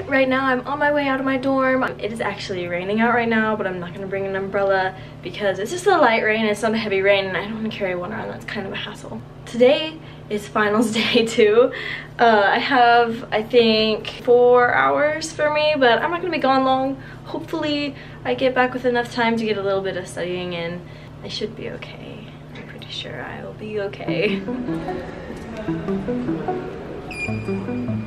right now I'm on my way out of my dorm. It is actually raining out right now, but I'm not gonna bring an umbrella because it's just a light rain. It's not a heavy rain and I don't want to carry one around. That's kind of a hassle. Today is finals day too. I have, I think, 4 hours for me, but I'm not gonna be gone long. Hopefully I get back with enough time to get a little bit of studying in. I should be okay. I'm pretty sure I will be okay.